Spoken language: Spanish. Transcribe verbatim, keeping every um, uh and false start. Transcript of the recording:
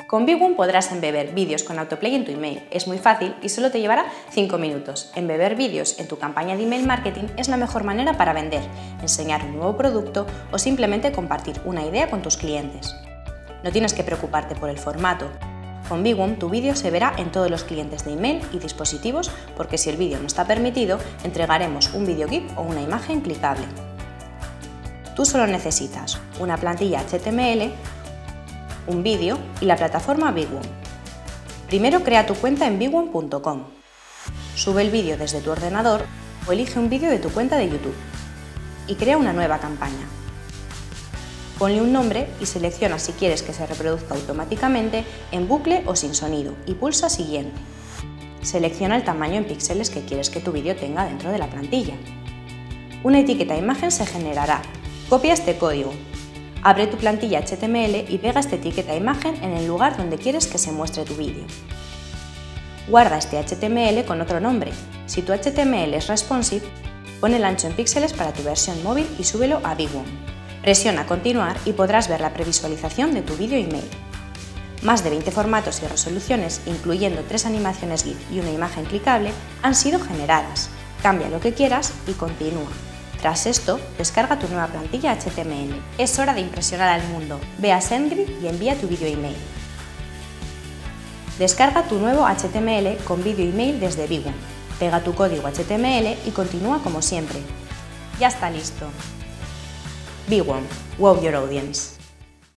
Con Bigwom podrás embeber vídeos con autoplay en tu email. Es muy fácil y solo te llevará cinco minutos. Embeber vídeos en tu campaña de email marketing es la mejor manera para vender, enseñar un nuevo producto o simplemente compartir una idea con tus clientes. No tienes que preocuparte por el formato. Con Bigwom tu vídeo se verá en todos los clientes de email y dispositivos porque si el vídeo no está permitido, entregaremos un vídeo GIF o una imagen clicable. Tú solo necesitas una plantilla H T M L, un vídeo y la plataforma Bigwom. Primero crea tu cuenta en bigwom punto com. Sube el vídeo desde tu ordenador o elige un vídeo de tu cuenta de YouTube y crea una nueva campaña. Ponle un nombre y selecciona si quieres que se reproduzca automáticamente en bucle o sin sonido y pulsa Siguiente. Selecciona el tamaño en píxeles que quieres que tu vídeo tenga dentro de la plantilla. Una etiqueta imagen se generará. Copia este código. Abre tu plantilla H T M L y pega esta etiqueta imagen en el lugar donde quieres que se muestre tu vídeo. Guarda este H T M L con otro nombre. Si tu H T M L es responsive, pon el ancho en píxeles para tu versión móvil y súbelo a Bigwom. Presiona Continuar y podrás ver la previsualización de tu vídeo email. Más de veinte formatos y resoluciones, incluyendo tres animaciones GIF y una imagen clicable, han sido generadas. Cambia lo que quieras y continúa. Tras esto, descarga tu nueva plantilla H T M L. Es hora de impresionar al mundo. Ve a SendGrid y envía tu vídeo email. Descarga tu nuevo H T M L con vídeo email desde Bigwom. Pega tu código H T M L y continúa como siempre. Ya está listo. Bigwom. Wow your audience.